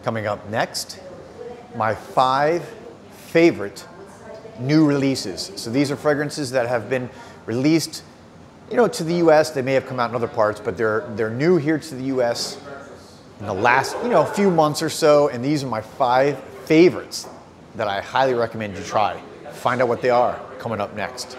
Coming up next, my 5 favorite new releases. So these are fragrances that have been released, to the US. They may have come out in other parts, but they're new here to the US in the last, few months or so. And these are my 5 favorites that I highly recommend you try. Find out what they are coming up next.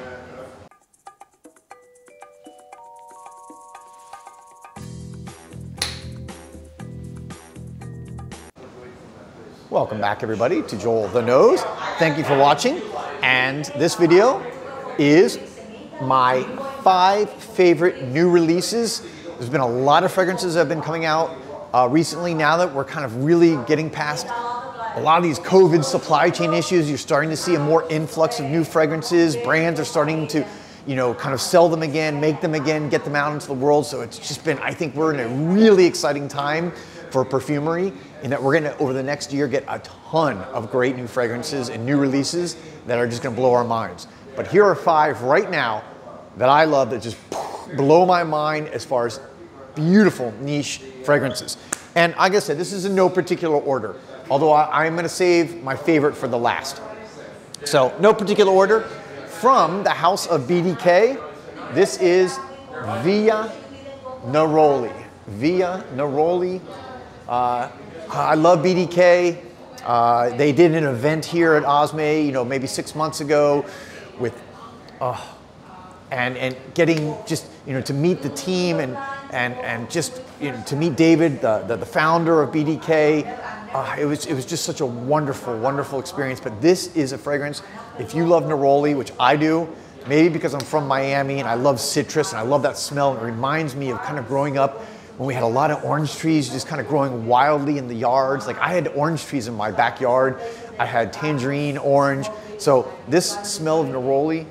Welcome back, everybody, to Joel the Nose. Thank you for watching. And this video is my 5 favorite new releases. There's been a lot of fragrances that have been coming out recently. Now that we're kind of really getting past a lot of these COVID supply chain issues, you're starting to see a more influx of new fragrances. Brands are starting to, kind of sell them again, make them again, get them out into the world. So it's just been, I think we're in a really exciting time for perfumery, in that we're gonna, over the next year, get a ton of great new fragrances and new releases that are just gonna blow our minds. But here are 5 right now that I love that just blow my mind as far as beautiful niche fragrances. And like I said, this is in no particular order, although I'm gonna save my favorite for the last. So no particular order. From the house of BDK, this is Via Neroli. Via Neroli. I love BDK. They did an event here at Osme, maybe 6 months ago, with and getting just to meet the team and just to meet David, the founder of BDK. It was just such a wonderful experience. But this is a fragrance, if you love neroli, which I do, maybe because I'm from Miami and I love citrus and I love that smell. It reminds me of kind of growing up when we had a lot of orange trees just kind of growing wildly in the yards. Like, I had orange trees in my backyard. I had tangerine, orange. So this smell of neroli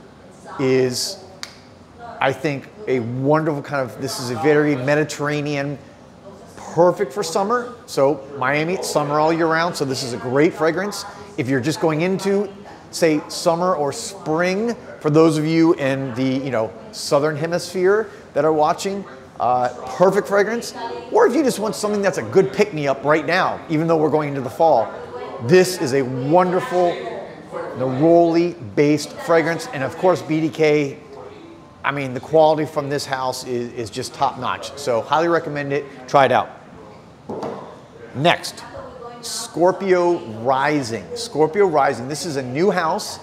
is, I think, a wonderful kind of, this is a very Mediterranean, perfect for summer. So Miami, it's summer all year round. So this is a great fragrance. If you're just going into, say, summer or spring, for those of you in the, Southern Hemisphere that are watching, perfect fragrance. Or if you just want something that's a good pick-me-up right now, even though we're going into the fall, this is a wonderful neroli-based fragrance. And of course, BDK, I mean, the quality from this house is just top-notch. So highly recommend it. Try it out. Next, Scorpio Rising. Scorpio Rising. This is a new house.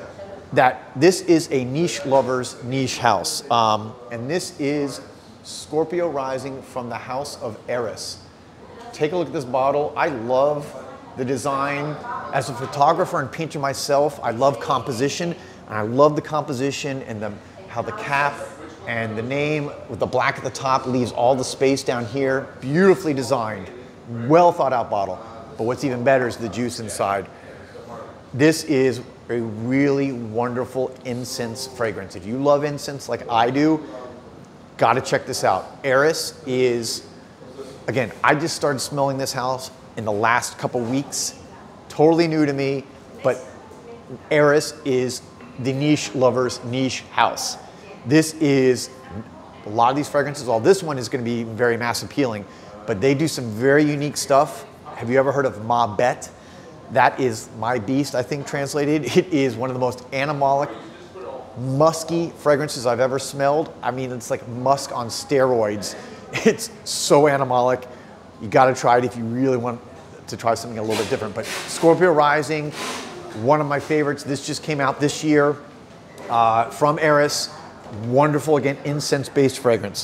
This is a niche lover's niche house. And this is Scorpio Rising from the house of Eris. Take a look at this bottle. I love the design. As a photographer and painter myself, I love composition. And I love the composition and how the cap and the name with the black at the top leaves all the space down here. Beautifully designed, well thought out bottle. But what's even better is the juice inside. This is a really wonderful incense fragrance. If you love incense like I do, gotta check this out. Eris is, again, I just started smelling this house in the last couple weeks. Totally new to me, but Eris is the niche lover's niche house. This is, a lot of these fragrances, this one is gonna be very mass appealing, but they do some very unique stuff. Have you ever heard of Ma Bête? That is my beast, I think, translated. It is one of the most animalic, musky fragrances I've ever smelled. I mean, it's like musk on steroids. It's so animalic. You gotta try it if you really want to try something a little bit different. But Scorpio Rising, one of my favorites. This just came out this year from Eris. Wonderful, again, incense-based fragrance.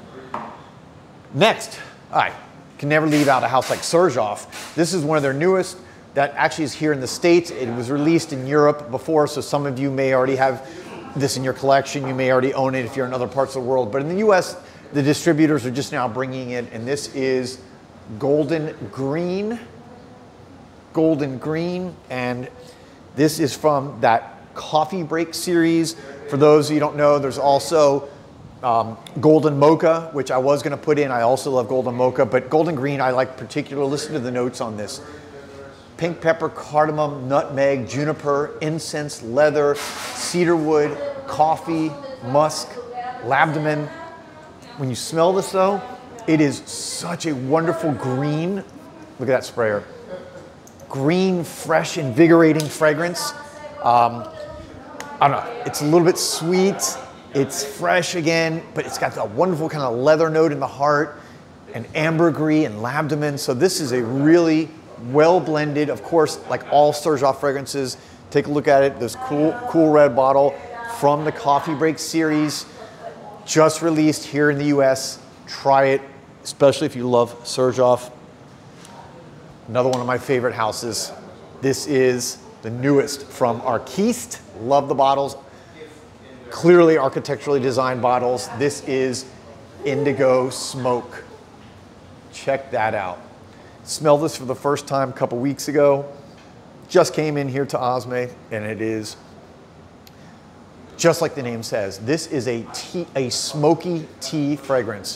Next, I can never leave out a house like Serjoff. This is one of their newest that actually is here in the States. It was released in Europe before, so some of you may already have this in your collection. You may already own it if you're in other parts of the world. But in the US, the distributors are just now bringing it, and this is Golden Green. Golden Green, and this is from that Coffee Break series. For those of you who don't know, there's also Golden Mocha, which I was gonna put in. I also love Golden Mocha, but Golden Green I like particularly. Listen to the notes on this. Pink pepper, cardamom, nutmeg, juniper, incense, leather, cedarwood, coffee, musk, labdamen. When you smell this though, it is such a wonderful green. Look at that sprayer. Green, fresh, invigorating fragrance. I don't know, it's a little bit sweet. It's fresh again, but it's got a wonderful kind of leather note in the heart and ambergris and labdamen. So this is a really well blended, of course, like all Surgeoff fragrances. Take a look at it, this cool red bottle from the Coffee Break series, just released here in the US. Try it, especially if you love Surgeoff. Another one of my favorite houses. This is the newest from Arquiste. Love the bottles. Clearly architecturally designed bottles. This is Indigo Smoke. Check that out. Smelled this for the first time a couple weeks ago. Just came in here to Osme, and it is just like the name says. This is a smoky tea fragrance.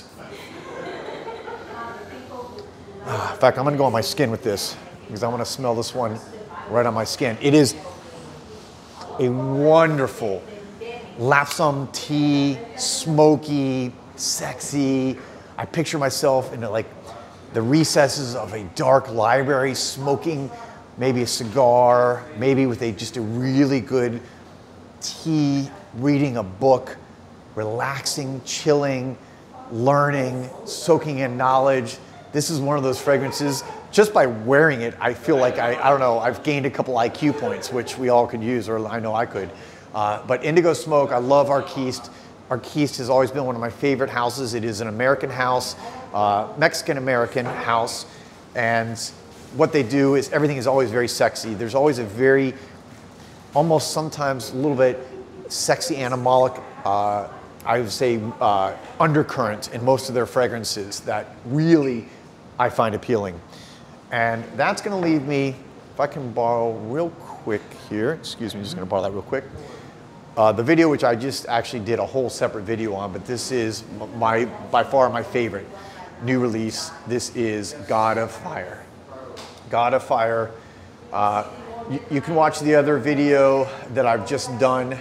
In fact, I'm gonna go on my skin with this because I wanna smell this one right on my skin. It is a wonderful lapsang tea, smoky, sexy. I picture myself in like the recesses of a dark library, smoking maybe a cigar, maybe with just a really good tea, reading a book, relaxing, chilling, learning, soaking in knowledge. This is one of those fragrances, just by wearing it, I feel like, I don't know, I've gained a couple IQ points, which we all could use, or I know I could. But Indigo Smoke, I love Arquiste. Arquiste has always been one of my favorite houses. It is an American house, Mexican-American house. And what they do is everything is always very sexy. There's always a very, almost sometimes a little bit sexy animalic, I would say undercurrent in most of their fragrances that really I find appealing. And that's gonna leave me, if I can borrow real quick here, excuse me, just gonna borrow that real quick. The video, which I just actually did a whole separate video on, but this is by far my favorite new release. This is God of Fire. God of Fire. You can watch the other video that I've just done.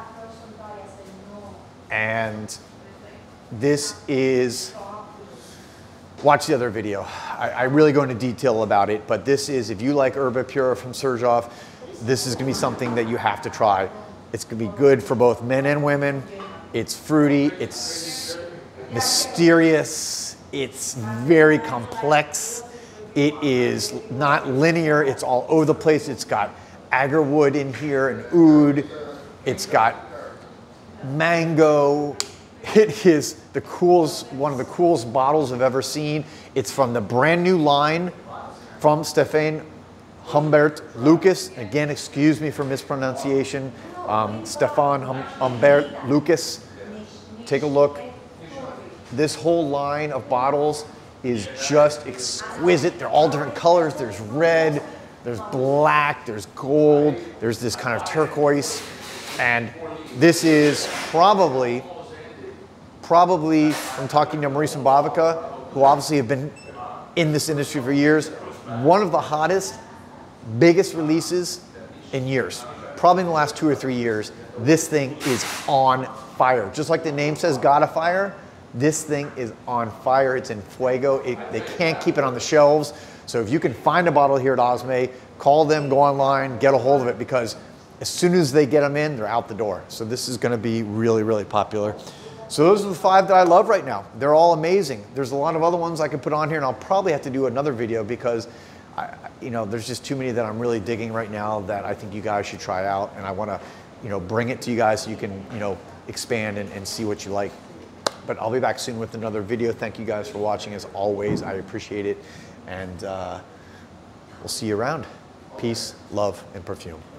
And this is, watch the other video. I really go into detail about it, but this is, if you like Herba Pura from Surgeoff, this is gonna be something that you have to try. It's gonna be good for both men and women. It's fruity, it's mysterious, it's very complex. It is not linear, it's all over the place. It's got agarwood in here and oud. It's got mango. It is the coolest, one of the coolest bottles I've ever seen. It's from the brand new line from Stefan Humbert Lucas. Again, excuse me for mispronunciation. Stefan Humbert Lucas. Take a look. This whole line of bottles is just exquisite. They're all different colors. There's red, there's black, there's gold, there's this kind of turquoise. And this is probably from talking to Maurice and Bavica, who obviously have been in this industry for years, one of the hottest, biggest releases in years. Probably in the last 2 or 3 years. This thing is on fire. Just like the name says, God of Fire, this thing is on fire. It's in fuego. They can't keep it on the shelves. So if you can find a bottle here at Osme, call them, go online, get a hold of it, because as soon as they get them in, they're out the door. So this is gonna be really, really popular. So those are the 5 that I love right now. They're all amazing. There's a lot of other ones I could put on here, and I'll probably have to do another video because there's just too many that I'm really digging right now that I think you guys should try out, and I wanna bring it to you guys so you can expand and see what you like. But I'll be back soon with another video. Thank you guys for watching as always. I appreciate it, and we'll see you around. Peace, love, and perfume.